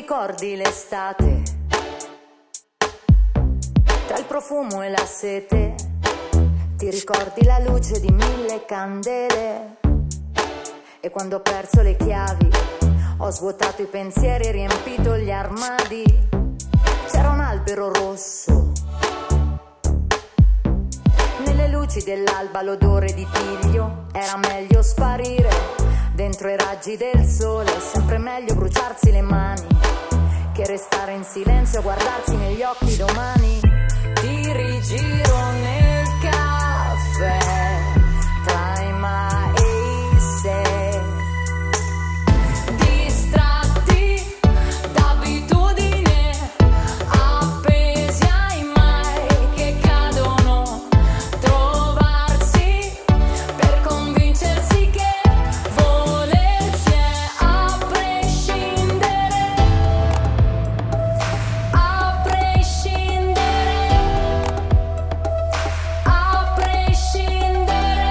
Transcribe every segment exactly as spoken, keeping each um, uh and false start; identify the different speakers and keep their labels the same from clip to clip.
Speaker 1: ricordi l'estate, tra il profumo e la sete, ti ricordi la luce di mille candele. E quando ho perso le chiavi, ho svuotato i pensieri e riempito gli armadi. C'era un albero rosso, nelle luci dell'alba l'odore di tiglio. Era meglio sparire dentro i raggi del sole, è sempre meglio bruciarsi le mani che restare in silenzio a guardarsi negli occhi domani. Ti rigiro nel caffè tra i mai e se, distratti d'abitudine, appesi ai mai che cadono, trovarsi per convincersi che volersi è a prescindere, a prescindere, a prescindere.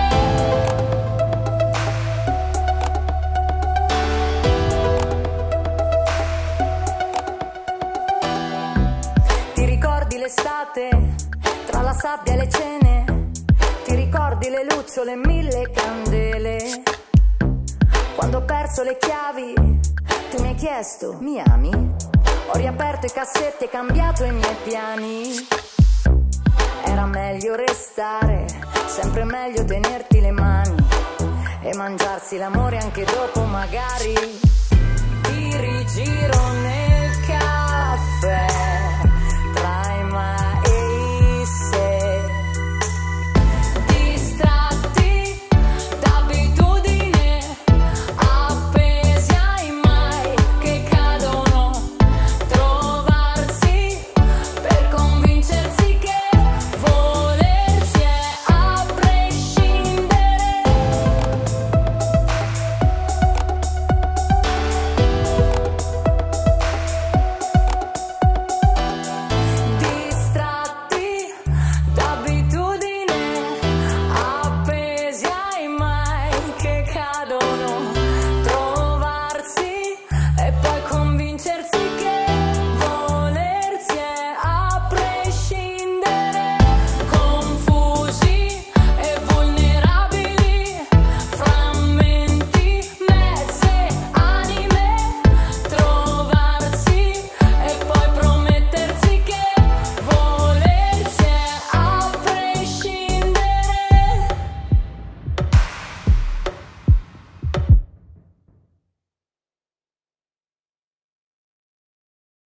Speaker 1: Ti ricordi l'estate, tra la sabbia e le cene? Ti ricordi le lucciole e mille candele? Quando ho perso le chiavi, tu mi hai chiesto, mi ami? Ho riaperto i cassetti e cambiato i miei piani. Era meglio restare, sempre meglio tenerti le mani e mangiarsi l'amore anche dopo magari. Ti rigiro nel